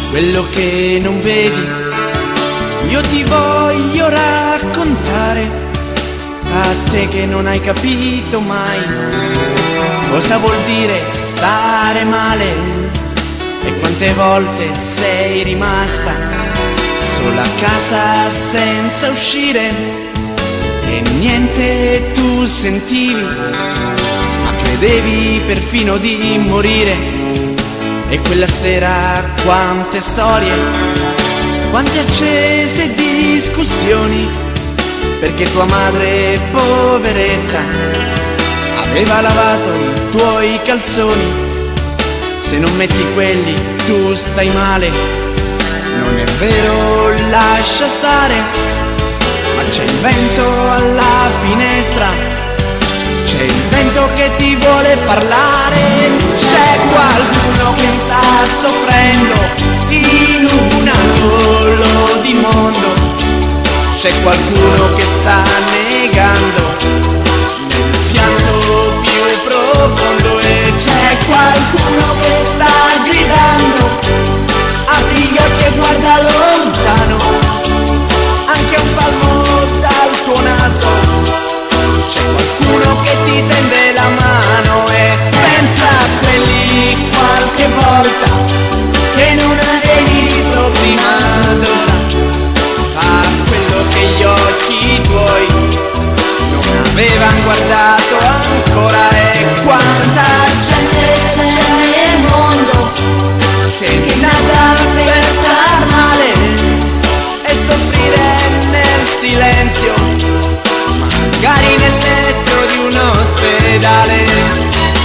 quello che non vedi. Io ti voglio raccontare, a te che non hai capito mai cosa vuol dire stare male, e quante volte sei rimasta sola a casa senza uscire e niente tu sentivi, ma credevi perfino di morire. E quella sera quante storie, quante accese discussioni, perché tua madre, poveretta, aveva lavato i tuoi calzoni. Se non metti quelli tu stai male, non è vero, lascia stare, ma c'è il vento alla finestra, c'è il vento che ti vuole parlare. C'è qualcuno che sta soffrendo in un angolo di mondo, c'è qualcuno che sta negando nel pianto più profondo, e c'è qualcuno che sta gridando: apri gli occhi e guarda lontano, anche un palmo dal tuo naso. C'è qualcuno che ti tende la mano e pensa a quelli qualche volta che non hai visto prima d'ora, a quello che gli occhi tuoi non avevano guardato ancora. E quanta gente c'è nel mondo che è nata per star male e soffrire nel silenzio, magari nel letto di un ospedale.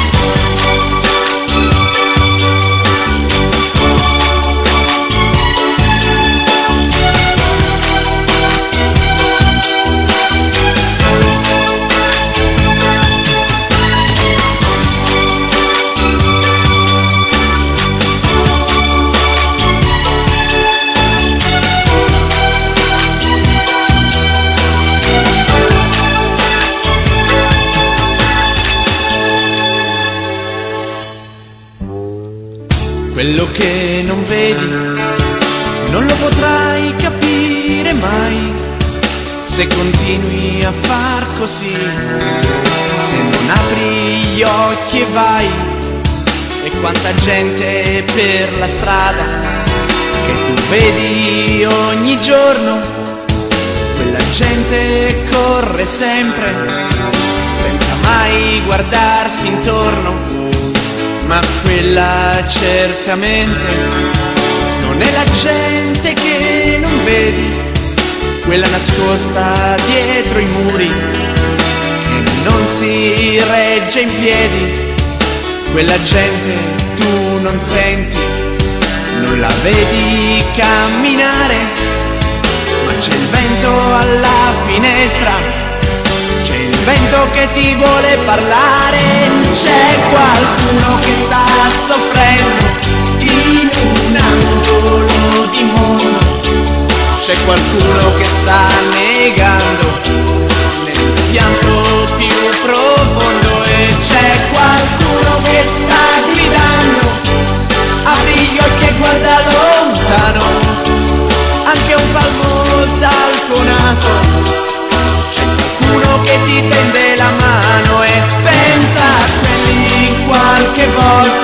Quello che non vedi non lo potrai capire mai se continui a far così, se non apri gli occhi e vai. E quanta gente per la strada che tu vedi ogni giorno, quella gente corre sempre senza mai guardarsi intorno. Ma quella certamente non è la gente che non vedi, quella nascosta dietro i muri che non si regge in piedi. Quella gente tu non senti, non la vedi camminare, ma c'è il vento alla finestra, c'è il vento che ti vuole parlare. C'è qualcuno che sta soffrendo in un angolo di mondo, c'è qualcuno che sta negando nel pianto più profondo, e c'è qualcuno che sta gridando: apri gli occhi e guarda lontano, anche un palmo dal tuo naso. Qualcuno che ti tende la mano e pensa a quelli qualche volta